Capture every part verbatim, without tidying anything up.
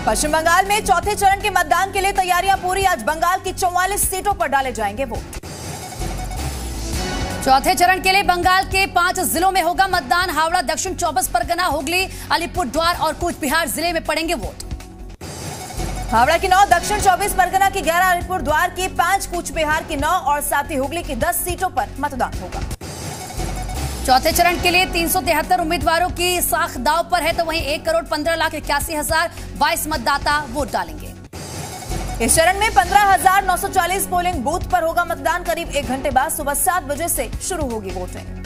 पश्चिम बंगाल में चौथे चरण के मतदान के लिए तैयारियां पूरी। आज बंगाल की चौवालीस सीटों पर डाले जाएंगे वोट। चौथे चरण के लिए बंगाल के पांच जिलों में होगा मतदान। हावड़ा, दक्षिण चौबीस परगना, हुगली, अलीपुरद्वार और कूच बिहार जिले में पड़ेंगे वोट। हावड़ा की नौ, दक्षिण चौबीस परगना की ग्यारह, अलीपुरद्वार की पांच, कूच बिहार की नौ और साथ ही हुगली की दस सीटों पर मतदान होगा। चौथे चरण के लिए तीन सौ तिहत्तर उम्मीदवारों की साख दाव पर है, तो वहीं एक करोड़ पंद्रह लाख इक्यासी हजार बाईस मतदाता वोट डालेंगे। इस चरण में पंद्रह हजार नौ सौ चालीस पोलिंग बूथ पर होगा मतदान। करीब एक घंटे बाद सुबह सात बजे से शुरू होगी वोटिंग।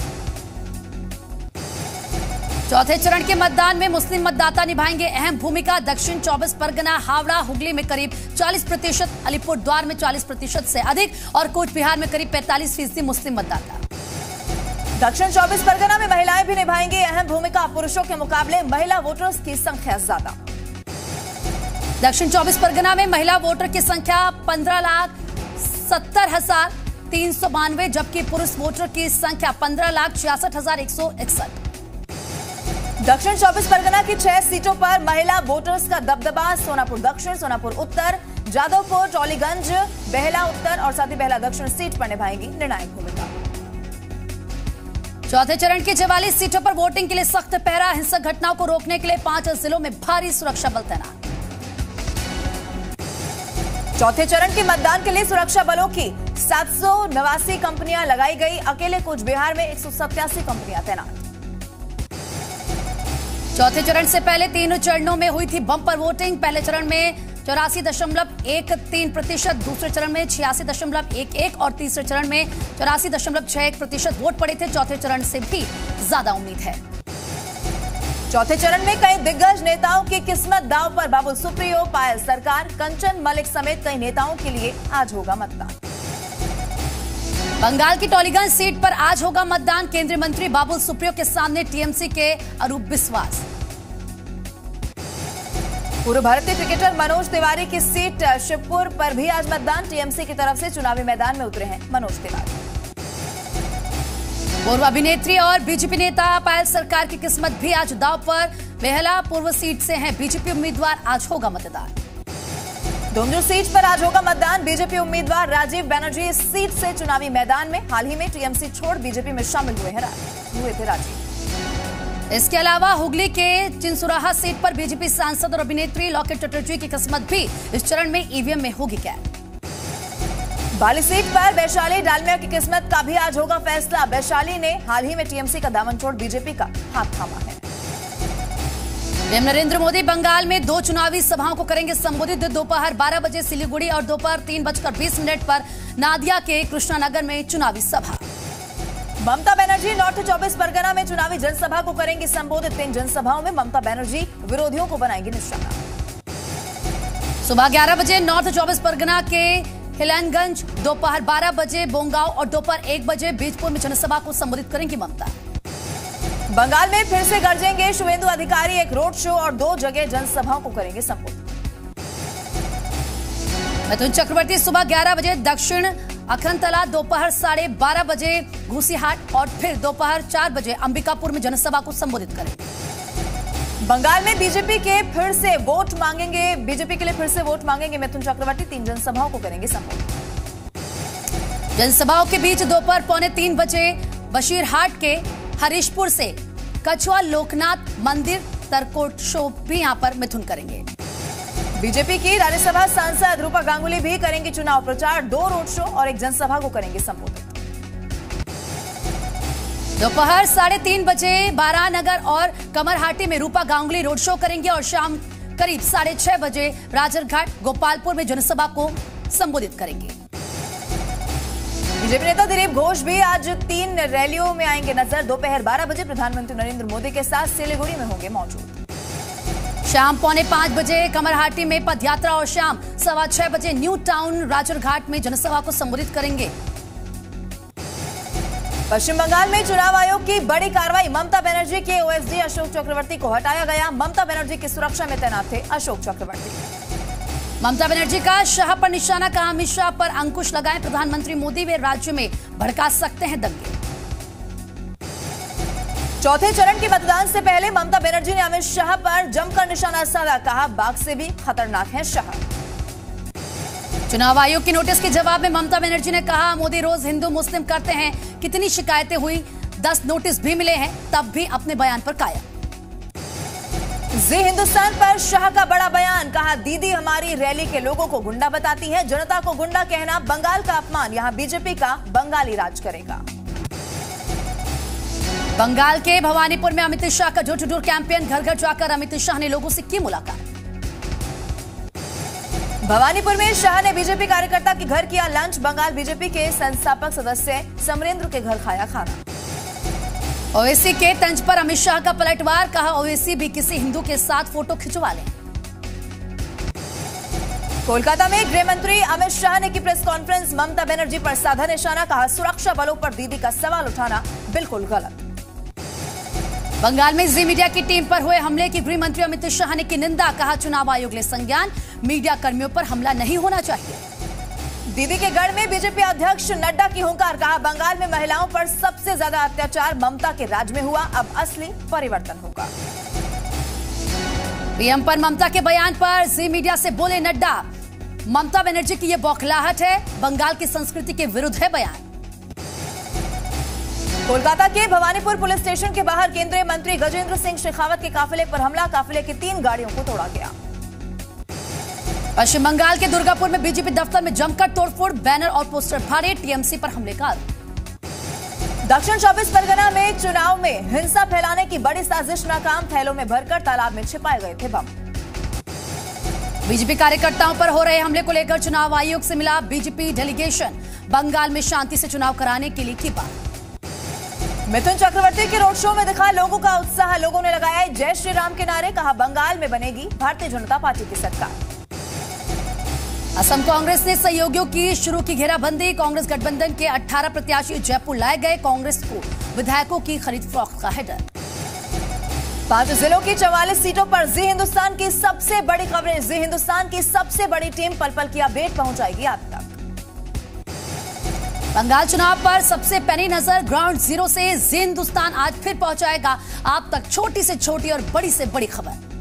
चौथे चरण के मतदान में मुस्लिम मतदाता निभाएंगे अहम भूमिका। दक्षिण चौबीस परगना, हावड़ा, हुगली में करीब चालीस प्रतिशत, अलीपुरद्वार में चालीस प्रतिशत से अधिक और कूच बिहार में करीब पैंतालीस फीसदी मुस्लिम मतदाता। दक्षिण चौबीस परगना में महिलाएं भी निभाएंगे अहम भूमिका। पुरुषों के मुकाबले महिला वोटर्स की संख्या ज्यादा। दक्षिण चौबीस परगना में महिला वोटर की संख्या पंद्रह लाख सत्तर हजार तीन सौ बानवे, जबकि पुरुष वोटर की संख्या पंद्रह लाख छियासठ हजार एक सौ इकसठ। दक्षिण चौबीस परगना की छह सीटों पर महिला वोटर्स का दबदबा। सोनापुर दक्षिण, सोनापुर उत्तर, जादवपुर, टॉलीगंज, बेहला उत्तर और साथ ही बेहला दक्षिण सीट पर निभाएंगी निर्णायक भूमिका। चौथे चरण की चवालीस सीटों पर वोटिंग के लिए सख्त पहरा। हिंसक घटनाओं को रोकने के लिए पांच जिलों में भारी सुरक्षा बल तैनात। चौथे चरण के मतदान के लिए सुरक्षा बलों की सात सौ नवासी कंपनियां लगाई गई। अकेले कूच बिहार में एक सौ सत्तासी कंपनियां तैनात। चौथे चरण से पहले तीन चरणों में हुई थी बम्पर वोटिंग। पहले चरण में चौरासी दशमलव एक तीन प्रतिशत, दूसरे चरण में छियासी दशमलव एक एक और तीसरे चरण में चौरासी दशमलव छह एक प्रतिशत वोट पड़े थे। चौथे चरण से भी ज्यादा उम्मीद है। चौथे चरण में कई दिग्गज नेताओं की किस्मत दांव पर। बाबुल सुप्रियो, पायल सरकार, कंचन मलिक समेत कई नेताओं के लिए आज होगा मतदान। बंगाल की टॉलीगंज सीट पर आज होगा मतदान। केंद्रीय मंत्री बाबुल सुप्रियो के सामने टीएमसी के अरूप बिस्वास। पूर्व भारतीय क्रिकेटर मनोज तिवारी की सीट शिवपुर पर भी आज मतदान। टीएमसी की तरफ से चुनावी मैदान में उतरे हैं मनोज तिवारी। पूर्व अभिनेत्री और बीजेपी नेता पायल सरकार की किस्मत भी आज दांव पर। बेहला पूर्व सीट से हैं बीजेपी उम्मीदवार, आज होगा मतदान। डोमजू सीट पर आज होगा मतदान। बीजेपी उम्मीदवार राजीव बनर्जी इस सीट से चुनावी मैदान में। हाल ही में टीएमसी छोड़ बीजेपी में शामिल हुए हैं हुए थे राजीव। इसके अलावा हुगली के चिंसुराहा सीट पर बीजेपी सांसद और अभिनेत्री लॉकेट चटर्जी की किस्मत भी इस चरण में ईवीएम में होगी कैद। बाली सीट पर वैशाली डालमिया की किस्मत का भी आज होगा फैसला। वैशाली ने हाल ही में टीएमसी का दामन छोड़ बीजेपी का हाथ थामा है। पीएम नरेंद्र मोदी बंगाल में दो चुनावी सभाओं को करेंगे संबोधित। दोपहर बारह बजे सिलीगुड़ी और दोपहर तीन बजकर बीस मिनट पर नादिया के कृष्णानगर में चुनावी सभा। ममता बनर्जी नॉर्थ चौबीस परगना में चुनावी जनसभा को करेंगी संबोधित। तीन जनसभाओं में ममता बनर्जी विरोधियों को बनाएंगी निशाना। सुबह ग्यारह बजे नॉर्थ चौबीस परगना के हिलनगंज, दोपहर बारह बजे बोंगांव और दोपहर एक बजे बीजपुर में जनसभा को संबोधित करेंगी ममता। बंगाल में फिर से गरजेंगे शुवेंदु अधिकारी। एक रोड शो और दो जगह जनसभाओं को करेंगे संबोधित। मिथुन चक्रवर्ती सुबह ग्यारह बजे दक्षिण अखनतला, दोपहर साढ़े बारह बजे घूसीहाट और फिर दोपहर चार बजे अंबिकापुर में जनसभा को संबोधित करेंगे। बंगाल में बीजेपी के फिर से वोट मांगेंगे बीजेपी के लिए फिर से वोट मांगेंगे मिथुन चक्रवर्ती। तीन जनसभाओं को करेंगे संबोधित। जनसभाओं के बीच दोपहर पौने तीन बजे बशीरहाट के हरीशपुर से कछुआ लोकनाथ मंदिर तरकोट शो भी यहां पर मिथुन करेंगे। बीजेपी की राज्यसभा सांसद रूपा गांगुली भी करेंगी चुनाव प्रचार। दो रोड शो और एक जनसभा को करेंगे संबोधित। दोपहर साढ़े तीन बजे बारानगर और कमरहाटी में रूपा गांगुली रोड शो करेंगे और शाम करीब साढ़े छह बजे राजरघाट, गोपालपुर में जनसभा को संबोधित करेंगे। बीजेपी नेता दिलीप घोष भी आज तीन रैलियों में आएंगे नजर। दोपहर बारह बजे प्रधानमंत्री नरेंद्र मोदी के साथ सिलीगुड़ी में होंगे मौजूद। शाम पौने पांच बजे कमरहाटी में पदयात्रा और शाम सवा छह बजे न्यू टाउन राजरघाट में जनसभा को संबोधित करेंगे। पश्चिम बंगाल में चुनाव आयोग की बड़ी कार्रवाई। ममता बनर्जी के ओएसडी अशोक चक्रवर्ती को हटाया गया। ममता बनर्जी की सुरक्षा में तैनात थे अशोक चक्रवर्ती। ममता बनर्जी का शाह पर निशाना, कहा अमित शाह पर अंकुश लगाएं प्रधानमंत्री मोदी, वे राज्य में भड़का सकते हैं दंगे। चौथे चरण के मतदान से पहले ममता बनर्जी ने अमित शाह पर जमकर निशाना साधा, कहा बाघ से भी खतरनाक है शाह। चुनाव आयोग की नोटिस के जवाब में ममता बनर्जी ने कहा, मोदी रोज हिंदू मुस्लिम करते हैं, कितनी शिकायतें हुई, दस नोटिस भी मिले हैं, तब भी अपने बयान पर कायम। जी हिंदुस्तान पर शाह का बड़ा बयान, कहा दीदी हमारी रैली के लोगों को गुंडा बताती है, जनता को गुंडा कहना बंगाल का अपमान, यहां बीजेपी का बंगाली राज करेगा। बंगाल के भवानीपुर में अमित शाह का डोर टू डोर कैंपेन, घर घर जाकर अमित शाह ने लोगों से की मुलाकात। भवानीपुर में शाह ने बीजेपी कार्यकर्ता के घर किया लंच, बंगाल बीजेपी के संस्थापक सदस्य समरेंद्र के घर खाया खाना। ओवैसी के तंज पर अमित शाह का पलटवार, कहा ओवैसी भी किसी हिंदू के साथ फोटो खिंचवा लें। कोलकाता में गृह मंत्री अमित शाह ने की प्रेस कॉन्फ्रेंस, ममता बनर्जी पर साधा निशाना, कहा सुरक्षा बलों पर दीदी का सवाल उठाना बिल्कुल गलत। बंगाल में जी मीडिया की टीम पर हुए हमले की गृह मंत्री अमित शाह ने की निंदा, कहा चुनाव आयोग ले संज्ञान, मीडिया कर्मियों पर हमला नहीं होना चाहिए। दीदी के गढ़ में बीजेपी अध्यक्ष नड्डा की हुंकार, कहा बंगाल में महिलाओं पर सबसे ज्यादा अत्याचार ममता के राज में हुआ, अब असली परिवर्तन होगा। पीएम पर ममता के बयान पर जी मीडिया से बोले नड्डा, ममता बनर्जी की यह बौखलाहट है, बंगाल की संस्कृति के विरुद्ध है बयान। कोलकाता के भवानीपुर पुलिस स्टेशन के बाहर केंद्रीय मंत्री गजेंद्र सिंह शेखावत के काफिले पर हमला, काफिले की तीन गाड़ियों को तोड़ा गया। पश्चिम बंगाल के दुर्गापुर में बीजेपी दफ्तर में जमकर तोड़फोड़, बैनर और पोस्टर फाड़े, टीएमसी पर हमले का आरोप। दक्षिण चौबीस परगना में चुनाव में हिंसा फैलाने की बड़ी साजिश नाकाम, थैलों में भरकर तालाब में छिपाए गए थे बम। बीजेपी कार्यकर्ताओं पर हो रहे हमले को लेकर चुनाव आयोग से मिला बीजेपी डेलीगेशन, बंगाल में शांति से चुनाव कराने के लिए की बात। मिथुन चक्रवर्ती के रोड शो में दिखा लोगों का उत्साह, लोगों ने लगाए जय श्री राम के नारे, कहा बंगाल में बनेगी भारतीय जनता पार्टी की सरकार। असम कांग्रेस ने सहयोगियों की शुरू की घेराबंदी, कांग्रेस गठबंधन के अठारह प्रत्याशी जयपुर लाए गए, कांग्रेस को विधायकों की खरीद फरोख्त का है डर। पांच जिलों की चौवालीस सीटों पर जी हिंदुस्तान की सबसे बड़ी खबरें, जी हिंदुस्तान की सबसे बड़ी टीम पल पल की अपडेट पहुंचाएगी आप तक। बंगाल चुनाव पर सबसे पैनी नजर ग्राउंड जीरो से जी हिंदुस्तान आज फिर पहुंचाएगा आप तक छोटी से छोटी और बड़ी से बड़ी खबर।